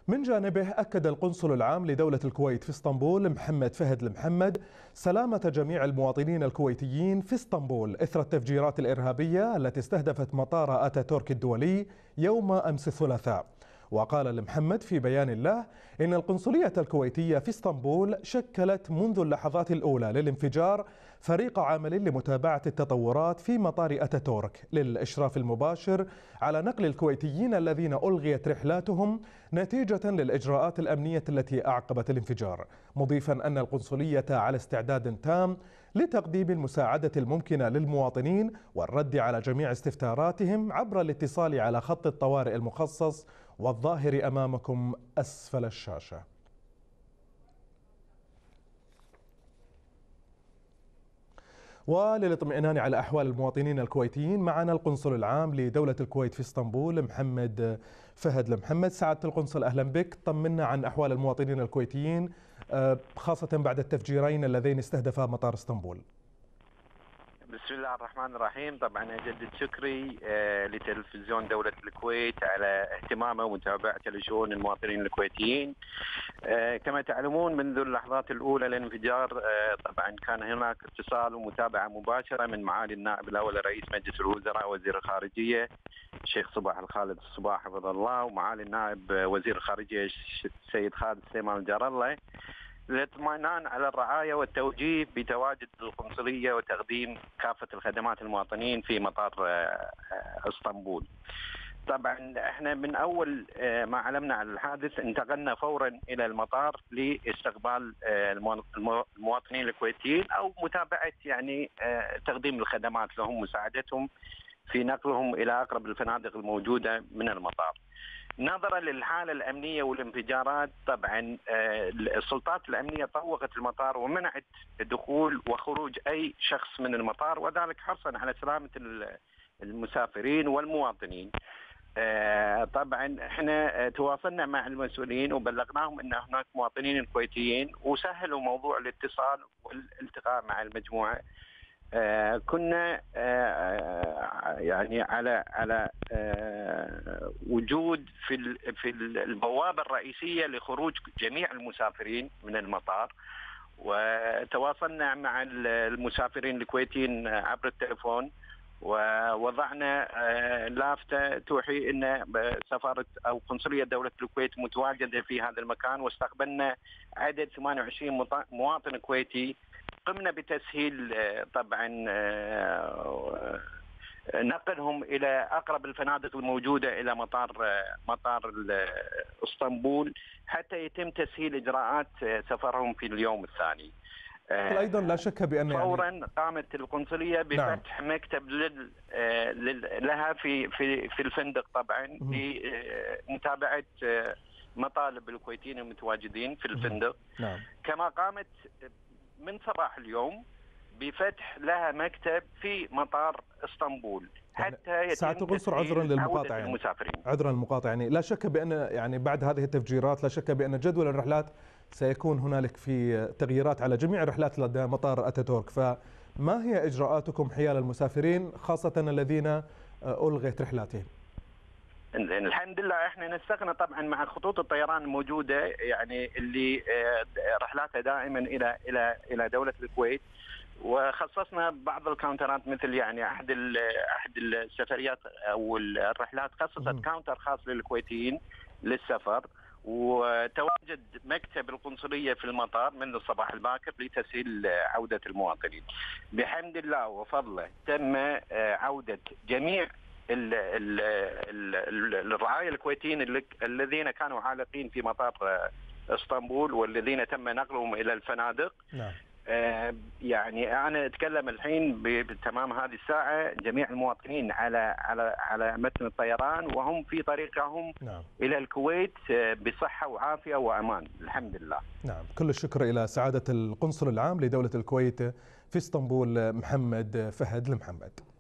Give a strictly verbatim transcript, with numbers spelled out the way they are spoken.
من جانبه أكد القنصل العام لدولة الكويت في اسطنبول محمد فهد المحمد سلامة جميع المواطنين الكويتيين في اسطنبول إثر التفجيرات الإرهابية التي استهدفت مطار أتاتورك الدولي يوم أمس الثلاثاء. وقال المحمد في بيان له إن القنصلية الكويتية في اسطنبول شكلت منذ اللحظات الأولى للانفجار فريق عمل لمتابعة التطورات في مطار أتاتورك للإشراف المباشر على نقل الكويتيين الذين ألغيت رحلاتهم نتيجة للإجراءات الأمنية التي أعقبت الانفجار، مضيفا أن القنصلية على استعداد تام لتقديم المساعدة الممكنة للمواطنين والرد على جميع استفساراتهم عبر الاتصال على خط الطوارئ المخصص والظاهر أمامكم أسفل الشاشة. وللاطمئنان على أحوال المواطنين الكويتيين معنا القنصل العام لدولة الكويت في اسطنبول محمد فهد المحمد. سعادة القنصل أهلا بك، طمنا عن أحوال المواطنين الكويتيين خاصة بعد التفجيرين اللذين استهدفا مطار اسطنبول. بسم الله الرحمن الرحيم. طبعا أجدد شكري لتلفزيون دولة الكويت على اهتمامه ومتابعته لشؤون المواطنين الكويتيين. كما تعلمون منذ اللحظات الأولى للانفجار طبعا كان هناك اتصال ومتابعة مباشرة من معالي النائب الأول رئيس مجلس الوزراء وزير الخارجية الشيخ صباح الخالد الصباح حفظه الله، ومعالي النائب وزير الخارجية السيد خالد سليمان الجار الله، للاطمئنان على الرعاية والتوجيه بتواجد القنصلية وتقديم كافة الخدمات للمواطنين في مطار اسطنبول. طبعا احنا من اول ما علمنا عن الحادث انتقلنا فورا الى المطار لاستقبال المواطنين الكويتيين او متابعة يعني تقديم الخدمات لهم، مساعدتهم في نقلهم الى اقرب الفنادق الموجودة من المطار. نظرا للحالة الأمنية والانفجارات طبعا السلطات الأمنية طوقت المطار ومنعت دخول وخروج أي شخص من المطار، وذلك حرصا على سلامة المسافرين والمواطنين. طبعا احنا تواصلنا مع المسؤولين وبلغناهم ان هناك مواطنين كويتيين وسهلوا موضوع الاتصال والالتقاء مع المجموعة. آه كنا آه يعني على على آه وجود في في البوابة الرئيسية لخروج جميع المسافرين من المطار، وتواصلنا مع المسافرين الكويتيين عبر التليفون ووضعنا لافتة توحي ان سفارة او قنصلية دولة الكويت متواجدة في هذا المكان، واستقبلنا عدد ثمانية وعشرين مواطن كويتي. قمنا بتسهيل طبعا نقلهم الى اقرب الفنادق الموجوده الى مطار مطار اسطنبول حتى يتم تسهيل اجراءات سفرهم في اليوم الثاني. ايضا لا شك بان فورا يعني قامت القنصليه بفتح نعم. مكتب لل لها في في في الفندق طبعا لمتابعه مطالب الكويتيين المتواجدين في الفندق. نعم. كما قامت من صباح اليوم بفتح لها مكتب في مطار اسطنبول حتى يتم ساعة القنصل عذرا للمقاطعة يعني عذرا للمقاطعة يعني لا شك بأن يعني بعد هذه التفجيرات لا شك بأن جدول الرحلات سيكون هنالك في تغييرات على جميع الرحلات لدى مطار أتاتورك، فما هي إجراءاتكم حيال المسافرين خاصة الذين ألغيت رحلاتهم؟ الحمد لله احنا نسقنا طبعا مع خطوط الطيران الموجوده يعني اللي رحلاتها دائما الى الى الى دوله الكويت، وخصصنا بعض الكاونترات مثل يعني احد احد السفريات او الرحلات خصصت كاونتر خاص للكويتيين للسفر، وتواجد مكتب القنصليه في المطار منذ الصباح الباكر لتسهيل عوده المواطنين. بحمد الله وفضله تم عوده جميع ال ال ال الرعايا الكويتيين الذين كانوا عالقين في مطار اسطنبول والذين تم نقلهم الى الفنادق. نعم. آه يعني انا اتكلم الحين بتمام هذه الساعه جميع المواطنين على على على متن الطيران وهم في طريقهم نعم. الى الكويت بصحه وعافيه وامان الحمد لله. نعم، كل الشكر الى سعاده القنصل العام لدوله الكويت في اسطنبول محمد فهد المحمد.